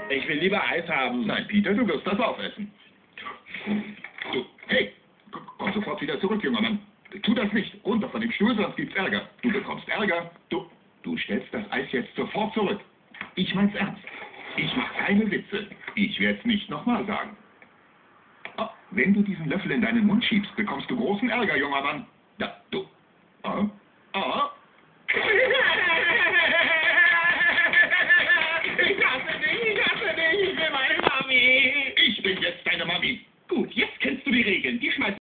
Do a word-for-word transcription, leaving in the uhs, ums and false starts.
Ich will lieber Eis haben. Nein, Peter, du wirst das aufessen. Du, hey, komm sofort wieder zurück, junger Mann. Tu das nicht. Runter von dem Stuhl, sonst gibt's Ärger. Du bekommst Ärger. Du, du stellst das Eis jetzt sofort zurück. Ich mein's ernst. Ich mach keine Witze. Ich werd's nicht nochmal sagen. Oh, wenn du diesen Löffel in deinen Mund schiebst, bekommst du großen Ärger, junger Mann. Da, du. Oh, oh.